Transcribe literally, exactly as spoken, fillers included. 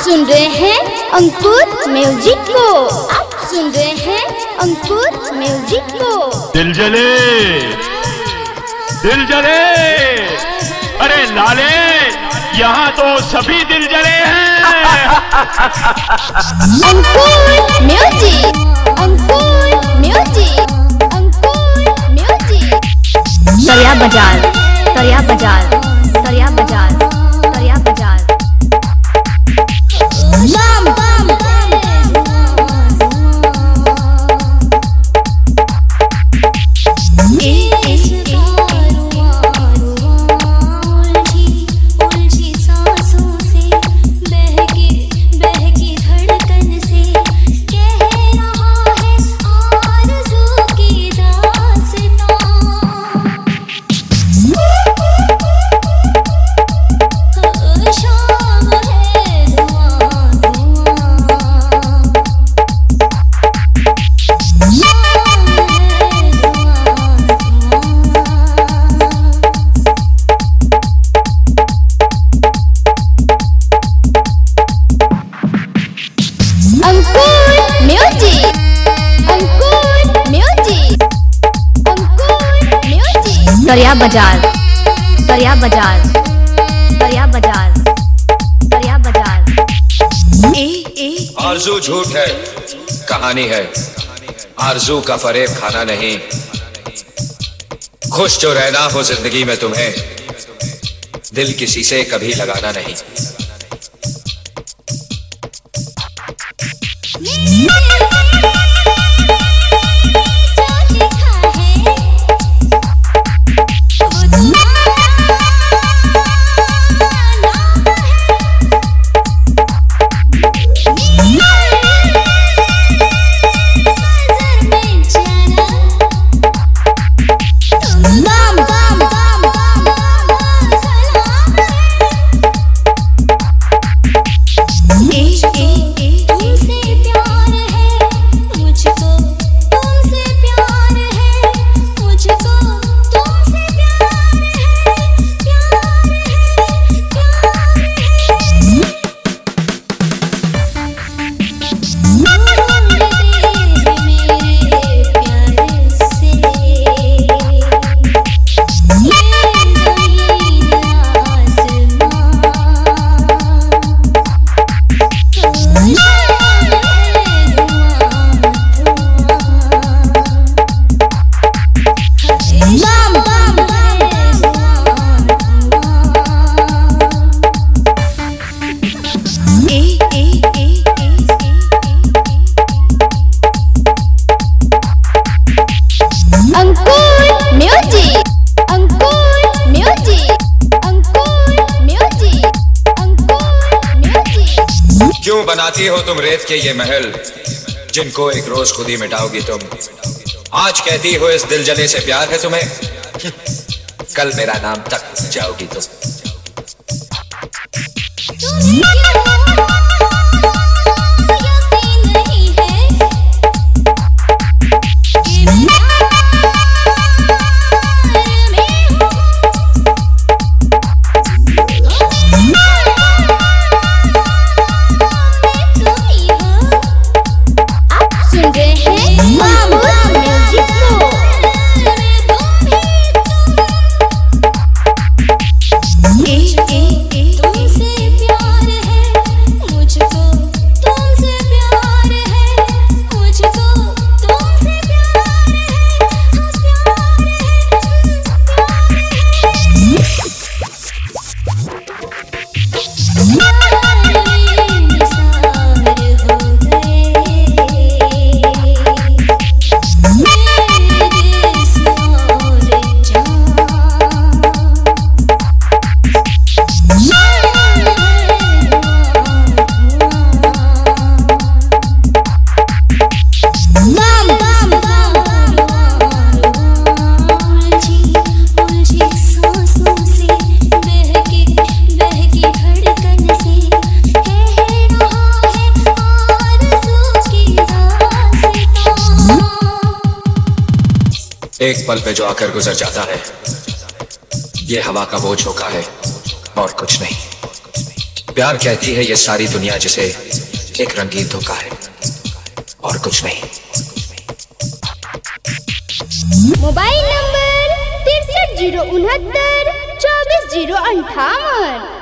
सुन रहे हैं अंकुर म्यूजिक को, आप सुन रहे हैं अंकुर म्यूजिक को। दिल जले दिल जले, अरे लाले यहाँ तो सभी दिल जले हैं। Ankur music, Ankur music, Ankur music. दरिया बाजार, दरिया बाजार, दरिया बाजार, दरिया बाजार। शाम दरिया बाजार, दरिया बाजार, दरिया बाजार, दरिया बाजार। ए ए आरज़ू झूठ है, कहानी है। आरज़ू का फरेब खाना नहीं। खुश जो रहना हो जिंदगी में तुम्हें, दिल किसी से कभी लगाना नहीं। क्यों बनाती हो तुम रेत के ये महल, जिनको एक रोज खुद ही मिटाओगी तुम। आज कहती हो इस दिल जले से प्यार है तुम्हें, कल मेरा नाम तक जाओगी तुम। एक पल पे जो आकर गुजर जाता है, ये हवा का बोझ होका है और कुछ नहीं। प्यार कहती है ये सारी दुनिया जिसे एक रंगीन धोखा है और कुछ नहीं। मोबाइल नंबर तिरसठ जीरो उनहत्तर चौबीस जीरो अंठावन।